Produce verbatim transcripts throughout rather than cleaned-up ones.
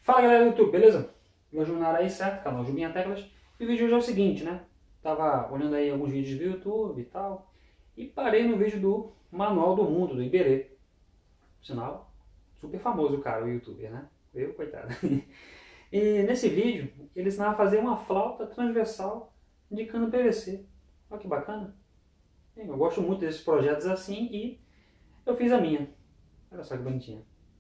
Fala galera do YouTube, beleza? Meu jornal aí, certo? Canal Jubinha Teclas. E o vídeo hoje é o seguinte, né? Tava olhando aí alguns vídeos do YouTube e tal. E parei no vídeo do Manual do Mundo, do Iberê. Por sinal, super famoso o cara, o youtuber, né? Eu, coitado. E nesse vídeo, ele ensinava a fazer uma flauta transversal de cano P V C. Olha que bacana. Eu gosto muito desses projetos assim e eu fiz a minha. Olha só que bonitinha.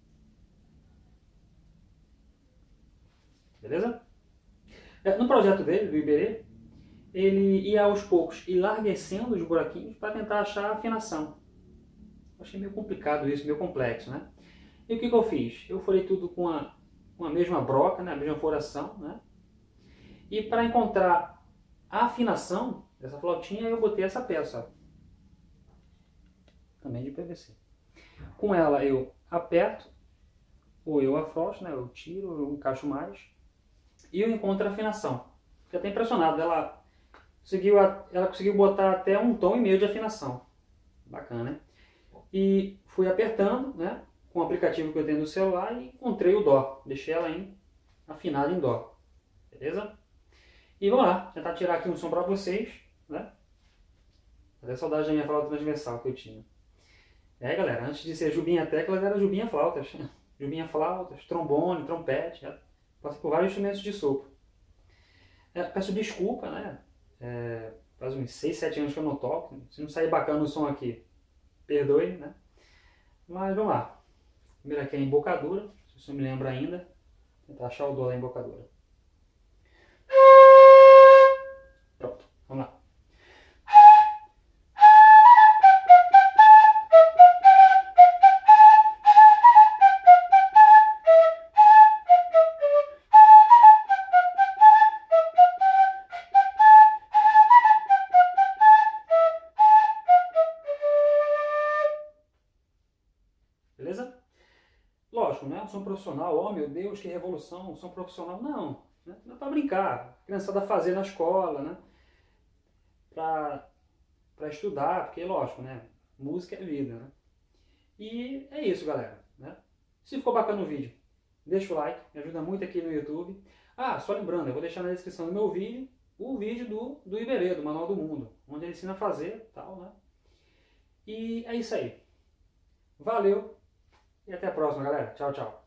Beleza? No projeto dele, do Iberê, ele ia aos poucos enlarguecendo os buraquinhos para tentar achar a afinação. Achei meio complicado isso, meio complexo, né? E o que, que eu fiz? Eu furei tudo com a, com a mesma broca, né? A mesma furação, né? E para encontrar a afinação dessa flautinha, eu botei essa peça, ó. Também de P V C. Com ela eu aperto, ou eu afrouxo, né? Eu tiro, eu encaixo mais, e eu encontro a afinação. Fiquei até impressionado, ela conseguiu, ela conseguiu botar até um tom e meio de afinação. Bacana, né? E fui apertando, né? Com o aplicativo que eu tenho no celular e encontrei o Dó. Deixei ela em, afinada em Dó. Beleza? E vamos lá, tentar tirar aqui um som para vocês, né? Até saudade da minha flauta transversal que eu tinha. É, galera, antes de ser Jubinha Teclas, era Jubinha Flautas. Jubinha Flautas, trombone, trompete. Passei por vários instrumentos de sopro. É, peço desculpa, né? É, faz uns seis, sete anos que eu não toco. Se não sair bacana o som aqui, perdoe, né? Mas vamos lá. Primeiro aqui é a embocadura, se você me lembra ainda. Tentar achar o dó da embocadura. Pronto, vamos lá. Beleza? Lógico, não é um som profissional, oh meu Deus, que revolução, um som profissional. Não, né? Não é para brincar, criançada fazer na escola, né? Para para estudar, porque lógico, né? Música é vida, né? E é isso, galera, né? Se ficou bacana o vídeo, deixa o like, me ajuda muito aqui no YouTube. Ah, só lembrando, eu vou deixar na descrição do meu vídeo o vídeo do, do Iberê, do Manual do Mundo, onde ele ensina a fazer, tal, né? E é isso aí. Valeu! E até a próxima, galera. Tchau, tchau.